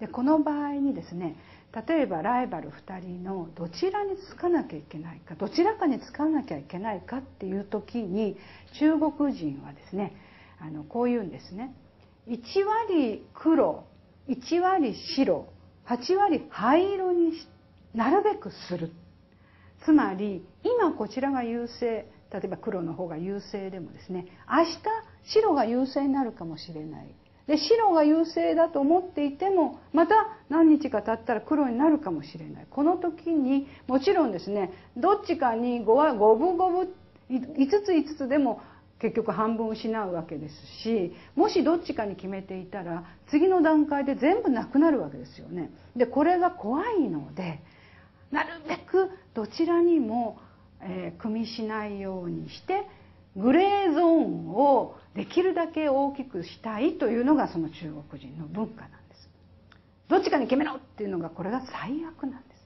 でこの場合にですね、例えばライバル2人のどちらにつかなきゃいけないか、どちらかにつかなきゃいけないかっていう時に、中国人はですねこう言うんですね。1割黒、1割白、8割灰色になるべくする。つまり今こちらが優勢、例えば黒の方が優勢でもですね、明日白が優勢になるかもしれない。で白が優勢だと思っていてもまた何日か経ったら黒になるかもしれない。この時にもちろんですね、どっちかに5は五分五分5つ5つでも結局半分失うわけですし、もしどっちかに決めていたら次の段階で全部なくなるわけですよね。でこれが怖いので、なるべくどちらにも組みしないようにしてグレーゾーンをできるだけ大きくしたいというのがその中国人の文化なんです。どっちかに決めろっていうのがこれが最悪なんです。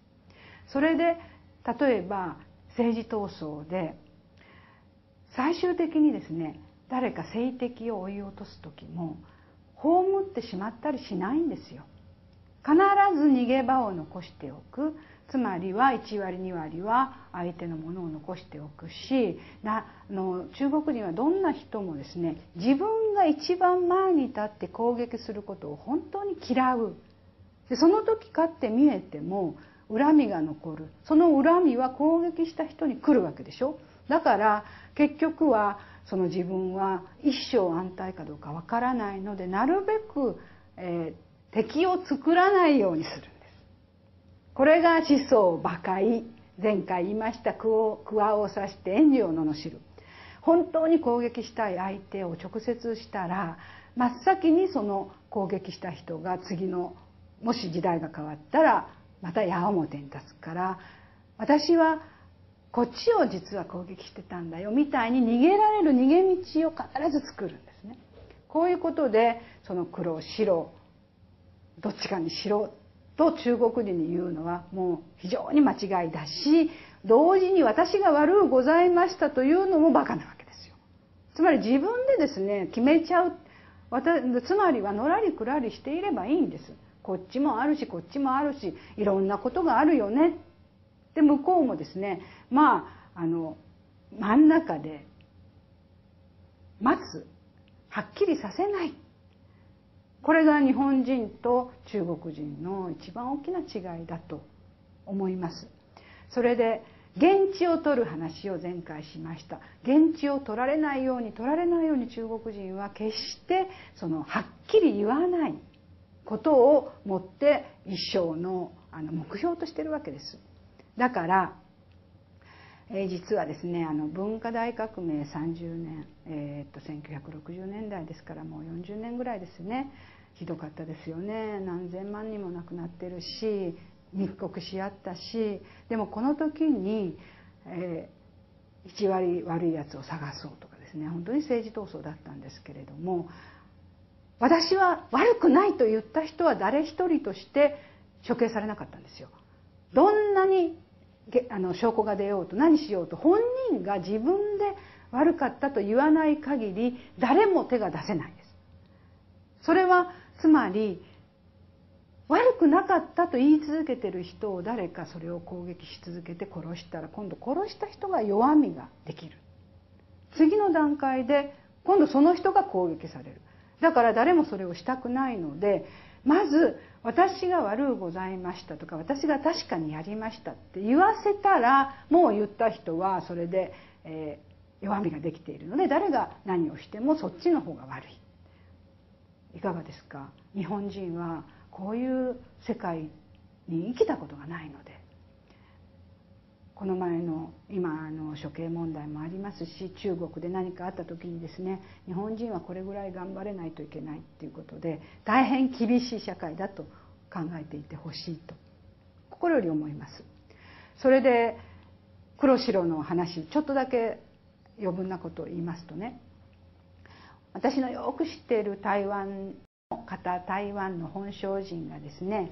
それで例えば政治闘争で最終的にですね、誰か政敵を追い落とす時も葬ってしまったりしないんですよ。必ず逃げ場を残しておく。つまりは1割2割は相手のものを残しておくし、中国人はどんな人もですね、自分が一番前に立って攻撃することを本当に嫌う。でその時勝って見えても恨みが残る。その恨みは攻撃した人に来るわけでしょ。だから結局はその自分は一生安泰かどうかわからないので、なるべく、敵を作らないようにするんです。これが思想馬鹿い。前回言いました桑を刺して援助を罵る。本当に攻撃したい相手を直接したら、真っ先にその攻撃した人が次のもし時代が変わったらまた矢面に立つから、私はこっちを実は攻撃してたんだよみたいに逃げられる逃げ道を必ず作るんですね。こういうことでその黒白どっちかにしろと中国人に言うのはもう非常に間違いだし、同時に私が悪うございましたというのもバカなわけですよ。つまり自分でですね決めちゃう。つまりはのらりくらりしていればいいんです。こっちもあるしこっちもあるし、いろんなことがあるよね。で向こうもですね、真ん中で待つ、はっきりさせない。これが日本人と中国人の一番大きな違いだと思います。それで言質を取る話を前回しました。言質を取られないように中国人は決してはっきり言わないことをもって一生の目標としているわけです。だから、実はですね文化大革命30年、1960年代ですからもう40年ぐらいですね。ひどかったですよね。何千万人も亡くなってるし密告し合ったし、でもこの時に、1割悪いやつを探そうとかですね、本当に政治闘争だったんですけれども、私は悪くないと言った人は誰一人として処刑されなかったんですよ。どんなに証拠が出ようと何しようと本人が自分で悪かったと言わない限り誰も手が出せないです。それはつまり悪くなかったと言い続けている人を誰かそれを攻撃し続けて殺したら、今度殺した人が弱みができる。次の段階で今度その人が攻撃される。だから誰もそれをしたくないので、まず私が悪うございましたとか私が確かにやりましたって言わせたら、もう言った人はそれで、弱みができているので誰が何をしてもそっちの方が悪い。いかがですか。日本人はこういう世界に生きたことがないので、この前の今処刑問題もありますし、中国で何かあった時にですね、日本人はこれぐらい頑張れないといけないっていうことで大変厳しい社会だと考えていてほしいと心より思います。それで黒白の話ちょっとだけ余分なことを言いますとね、私のよく知っている台湾の方、台湾の本省人がですね、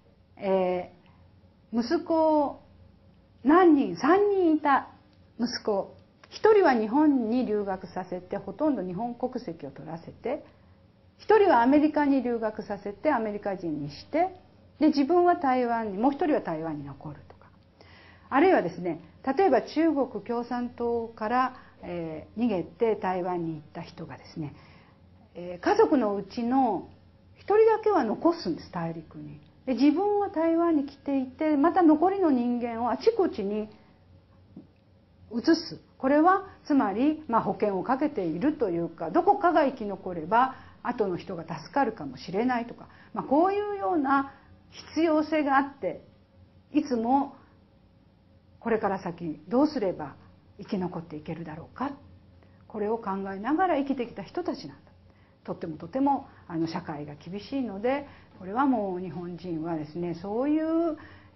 息子を3人いた息子、1人は日本に留学させてほとんど日本国籍を取らせて、 一人はアメリカに留学させてアメリカ人にして、で自分は台湾に、もう一人は台湾に残るとか、あるいはですね、例えば中国共産党から、逃げて台湾に行った人がですね、家族のうちの一人だけは残すんです、大陸に。で自分は台湾に来ていて、また残りの人間をあちこちに移す。これはつまり、保険をかけているというか、どこかが生き残れば後の人が助かるかもしれないとか、こういうような必要性があって、いつもこれから先どうすれば生き残っていけるだろうか、これを考えながら生きてきた人たちなんだ。とってもとても社会が厳しいので、これはもう日本人はですね、そういう、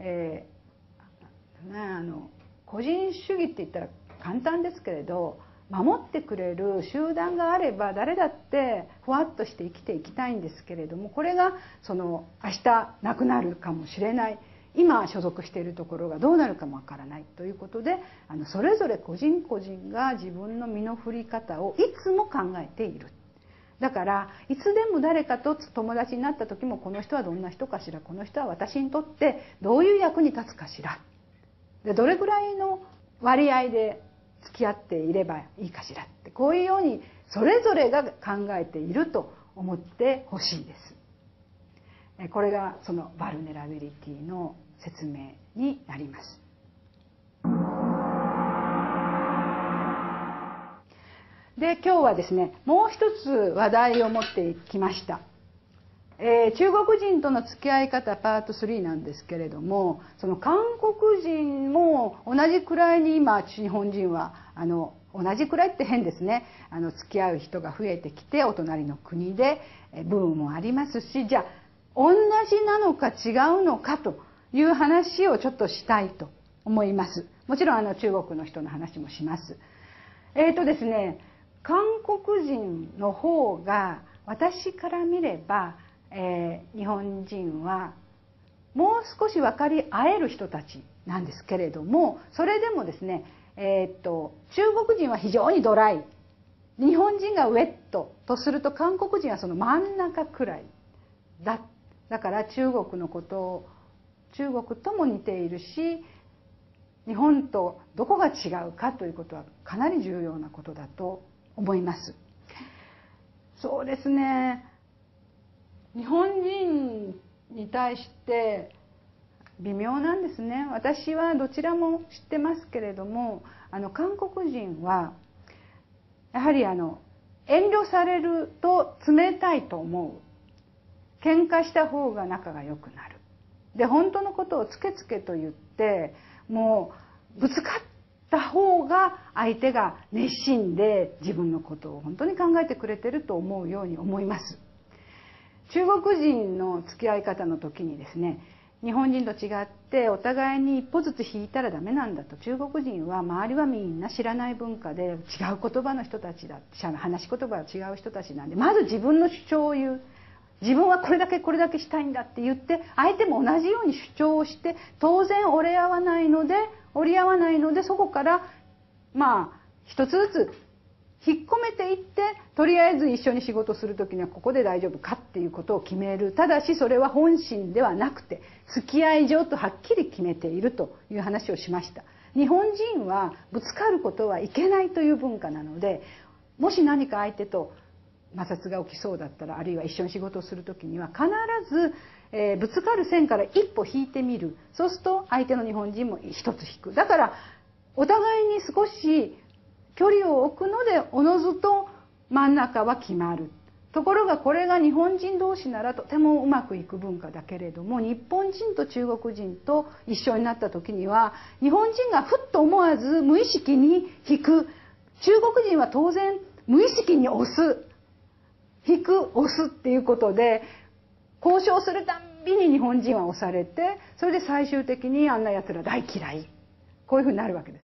個人主義って言ったら簡単ですけれど、守ってくれる集団があれば誰だってふわっとして生きていきたいんですけれども、これが明日なくなるかもしれない、今所属しているところがどうなるかもわからないということで、それぞれ個人個人が自分の身の振り方をいつも考えている。だからいつでも誰かと友達になった時も、この人はどんな人かしら、この人は私にとってどういう役に立つかしら、でどれぐらいの割合で付き合っていればいいかしらって、こういうようにそれぞれが考えていると思ってほしいです。これがそのバルネラビリティの説明になります。で、今日はですね、もう一つ話題を持ってきました。中国人との付き合い方パート3なんですけれども、その韓国人も同じくらいに今日本人は同じくらいって変ですね、付き合う人が増えてきて、お隣の国でブームもありますし、じゃあ同じなのか違うのかという話をちょっとしたいと思います。もちろん中国の人の話もします。ですね、韓国人の方が私から見れば、日本人はもう少し分かり合える人たちなんですけれども、それでもですね、中国人は非常にドライ、日本人がウェットとすると、韓国人はその真ん中くらいだ。だから中国のことを中国とも似ているし、日本とどこが違うかということはかなり重要なことだと思います。そうですね、日本人に対して微妙なんですね。私はどちらも知ってますけれども、韓国人はやはり遠慮されると冷たいと思う。喧嘩した方が仲が良くなる。で、本当のことをつけつけと言って、もうぶつかった方が相手が熱心で自分のことを本当に考えてくれてると思うように思います。中国人の付き合い方の時にですね、日本人と違ってお互いに一歩ずつ引いたらダメなんだと。中国人は周りはみんな知らない文化で違う言葉の人たちだ、話し言葉が違う人たちなんで、まず自分の主張を言う。自分はこれだけしたいんだって言って、相手も同じように主張をして、当然折り合わないので、そこから一つずつ引っ込めていって、とりあえず一緒に仕事する時にはここで大丈夫かっていうことを決める。ただしそれは本心ではなくて付き合い上とはっきり決めているという話をしました。日本人はぶつかることはいけないという文化なので、もし何か相手と摩擦が起きそうだったら、あるいは一緒に仕事をする時には必ず、ぶつかる線から一歩引いてみる。そうすると相手の日本人も一つ引く。だからお互いに少し距離を置くので、おのずと真ん中は決まる。ところがこれが日本人同士ならとてもうまくいく文化だけれども、日本人と中国人と一緒になった時には、日本人がふっと思わず無意識に引く。中国人は当然無意識に押す。引く、押すっていうことで、交渉するたんびに日本人は押されて、それで最終的にあんな奴ら大嫌い。こういうふうになるわけです。